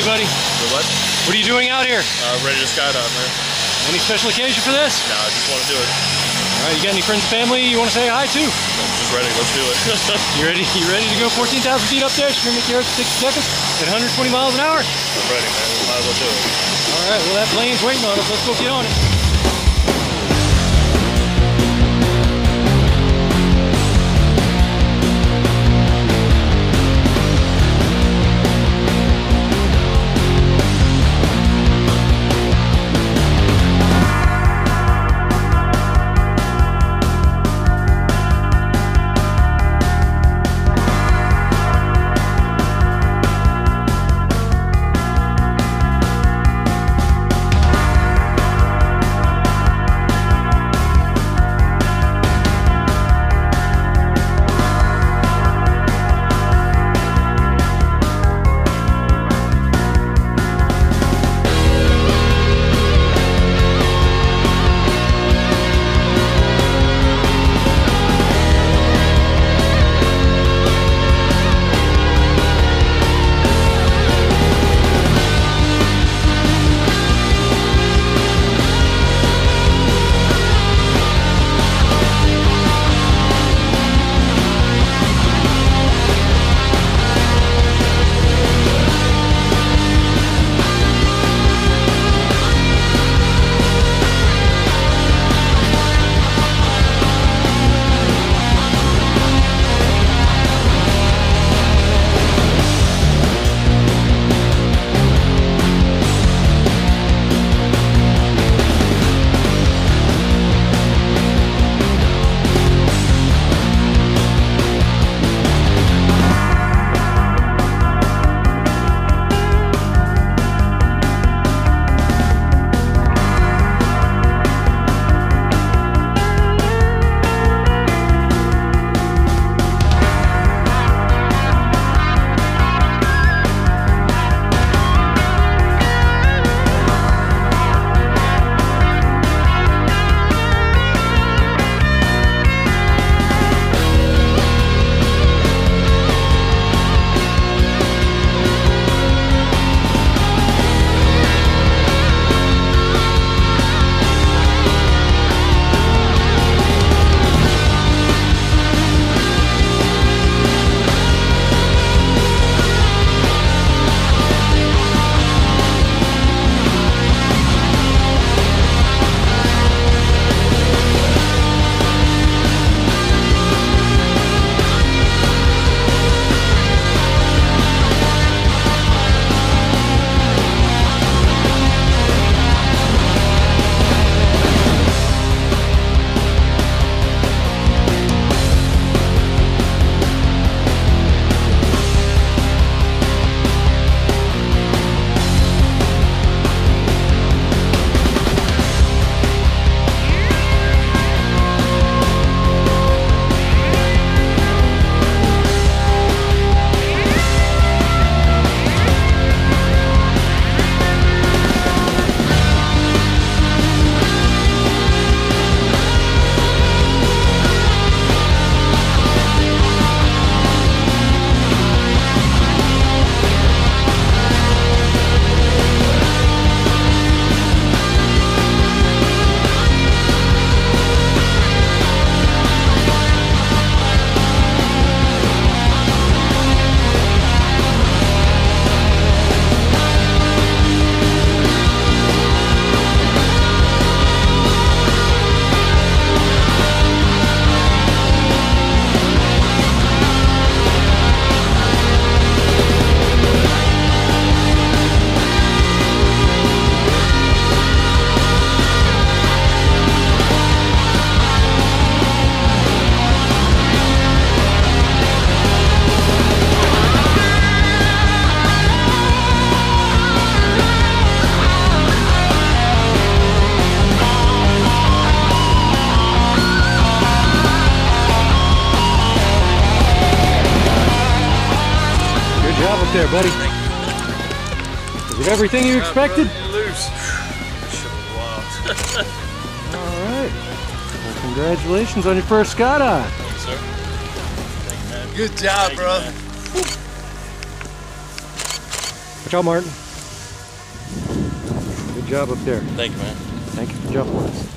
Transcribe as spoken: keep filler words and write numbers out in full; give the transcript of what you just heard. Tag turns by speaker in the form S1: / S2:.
S1: buddy?
S2: For what?
S1: What are you doing out here?
S2: Uh, ready to skydive, man.
S1: Any special occasion for this?
S2: No, I just want to do it.
S1: All right, you got any friends and family you want to say hi to?
S2: I'm just ready. Let's do it.
S1: You ready? You ready to go fourteen thousand feet up there? She's gonna make yours for sixty seconds at one hundred twenty miles an hour.
S2: I'm ready, man. We might as well do it.
S1: All right. Well, that plane's waiting on us. Let's go get on it. there, buddy. Is it everything you expected?
S2: Loose.
S1: Alright. Well, congratulations on your first skydive.
S2: Thank you, sir. Thank you, man.
S3: Good job,
S2: Thank
S3: bro.
S2: You,
S1: Watch out, Martin. job up there.
S2: Thank you, man.
S1: Thank you for jumping with us.